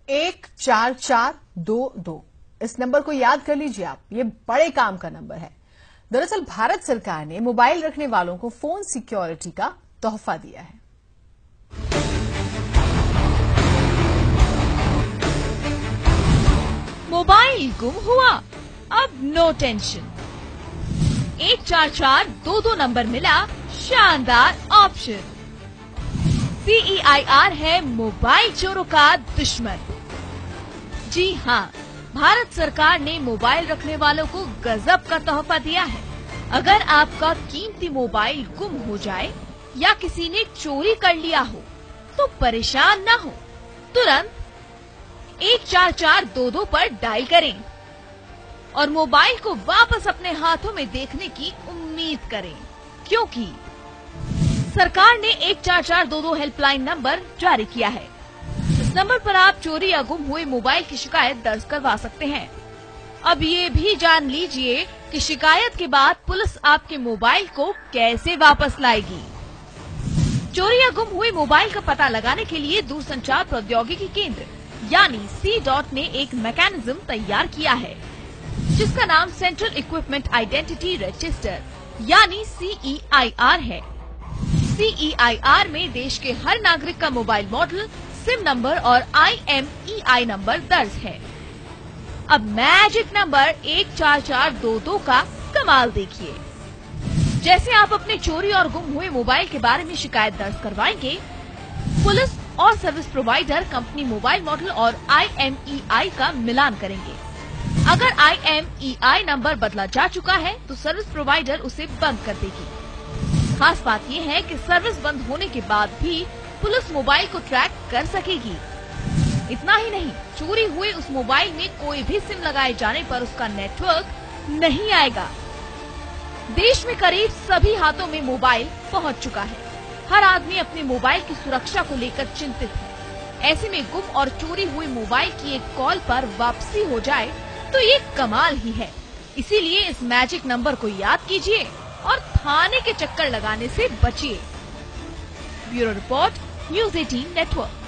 144222। इस नंबर को याद कर लीजिए आप, ये बड़े काम का नंबर है। दरअसल भारत सरकार ने मोबाइल रखने वालों को फोन सिक्योरिटी का तोहफा दिया है। मोबाइल गुम हुआ, अब नो टेंशन। 144222 नंबर मिला, शानदार ऑप्शन। CEIR है मोबाइल चोरों का दुश्मन। जी हाँ, भारत सरकार ने मोबाइल रखने वालों को गजब का तोहफा दिया है। अगर आपका कीमती मोबाइल गुम हो जाए या किसी ने चोरी कर लिया हो तो परेशान न हो, तुरंत 144222 पर डायल करें और मोबाइल को वापस अपने हाथों में देखने की उम्मीद करें, क्योंकि सरकार ने 144222 हेल्पलाइन नंबर जारी किया है। इस नंबर पर आप चोरी या गुम हुए मोबाइल की शिकायत दर्ज करवा सकते हैं। अब ये भी जान लीजिए कि शिकायत के बाद पुलिस आपके मोबाइल को कैसे वापस लाएगी। चोरी या गुम हुए मोबाइल का पता लगाने के लिए दूरसंचार प्रौद्योगिकी केंद्र यानी C.DOT ने एक मैकेनिज्म तैयार किया है, जिसका नाम सेंट्रल इक्विपमेंट आइडेंटिटी रजिस्टर यानी CEIR है। CEIR में देश के हर नागरिक का मोबाइल मॉडल, सिम नंबर और IMEI नंबर दर्ज है। अब मैजिक नंबर 144222 का कमाल देखिए। जैसे आप अपने चोरी और गुम हुए मोबाइल के बारे में शिकायत दर्ज करवाएंगे, पुलिस और service provider company mobile model और IMEI का मिलान करेंगे। अगर IMEI नंबर बदला जा चुका है तो सर्विस प्रोवाइडर उसे बंद कर देगी। खास बात यह है कि सर्विस बंद होने के बाद भी पुलिस मोबाइल को ट्रैक कर सकेगी। इतना ही नहीं, चोरी हुए उस मोबाइल में कोई भी सिम लगाए जाने पर उसका नेटवर्क नहीं आएगा। देश में करीब सभी हाथों में मोबाइल पहुंच चुका है। हर आदमी अपने मोबाइल की सुरक्षा को लेकर चिंतित है। ऐसे में गुम और चोरी हुए मोबाइल की एक कॉल पर वापसी हो जाए तो ये कमाल ही है। इसीलिए इस मैजिक नंबर को याद कीजिए और थाने के चक्कर लगाने से बचिए। Bureau report, News 18 network.